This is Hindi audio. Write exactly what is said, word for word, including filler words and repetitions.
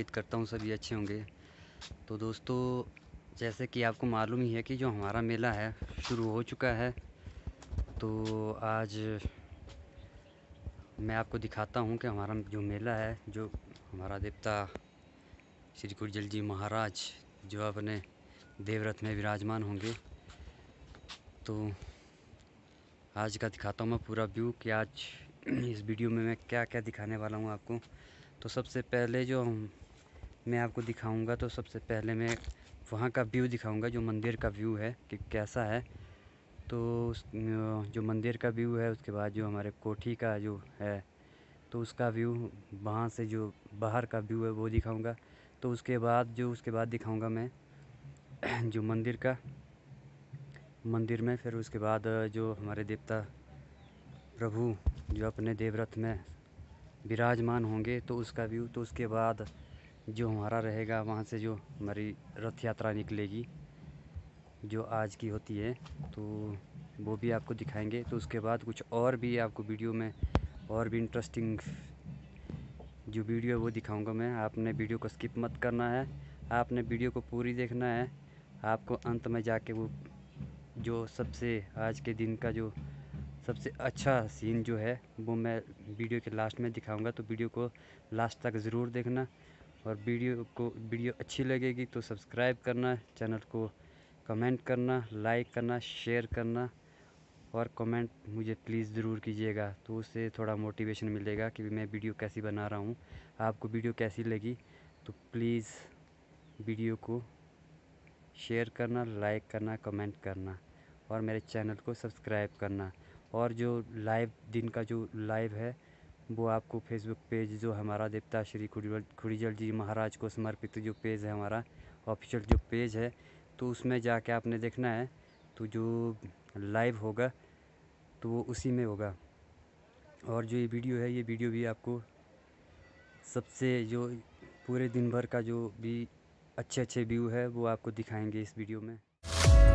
करता हूँ सभी अच्छे होंगे। तो दोस्तों, जैसे कि आपको मालूम ही है कि जो हमारा मेला है शुरू हो चुका है। तो आज मैं आपको दिखाता हूँ कि हमारा जो मेला है, जो हमारा देवता श्री कुड़जल जी महाराज जो अपने देवरथ में विराजमान होंगे। तो आज का दिखाता हूँ मैं पूरा व्यू कि आज इस वीडियो में मैं क्या क्या दिखाने वाला हूँ आपको। तो सबसे पहले जो मैं आपको दिखाऊंगा, तो सबसे पहले मैं वहाँ का व्यू दिखाऊंगा, जो मंदिर का व्यू है कि कैसा है। तो उस जो मंदिर का व्यू है, उसके बाद जो हमारे कोठी का जो है तो उसका व्यू, वहाँ से जो बाहर का व्यू है वो दिखाऊंगा। तो उसके बाद जो उसके बाद दिखाऊंगा मैं जो मंदिर का मंदिर में फिर उसके बाद जो हमारे देवता प्रभु जो अपने देवरथ में विराजमान होंगे तो उसका व्यू। तो उसके बाद जो हमारा रहेगा, वहाँ से जो हमारी रथ यात्रा निकलेगी जो आज की होती है, तो वो भी आपको दिखाएंगे। तो उसके बाद कुछ और भी आपको वीडियो में और भी इंटरेस्टिंग जो वीडियो है वो दिखाऊंगा मैं। आपने वीडियो को स्किप मत करना है, आपने वीडियो को पूरी देखना है। आपको अंत में जाके वो जो सबसे आज के दिन का जो सबसे अच्छा सीन जो है वो मैं वीडियो के लास्ट में दिखाऊंगा। तो वीडियो को लास्ट तक ज़रूर देखना, और वीडियो को वीडियो अच्छी लगेगी तो सब्सक्राइब करना, चैनल को कमेंट करना, लाइक करना, शेयर करना, और कमेंट मुझे प्लीज़ ज़रूर कीजिएगा। तो उससे थोड़ा मोटिवेशन मिलेगा कि मैं वीडियो कैसी बना रहा हूँ। आपको वीडियो कैसी लगी तो प्लीज़ वीडियो को शेयर करना, लाइक करना, कमेंट करना, और मेरे चैनल को सब्सक्राइब करना। और जो लाइव दिन का जो लाइव है वो आपको फेसबुक पेज जो हमारा देवता श्री कुड़जल जी महाराज को समर्पित जो पेज है, हमारा ऑफिशियल जो पेज है, तो उसमें जाके आपने देखना है। तो जो लाइव होगा तो वो उसी में होगा। और जो ये वीडियो है, ये वीडियो भी आपको सबसे जो पूरे दिन भर का जो भी अच्छे अच्छे व्यू है वो आपको दिखाएंगे इस वीडियो में।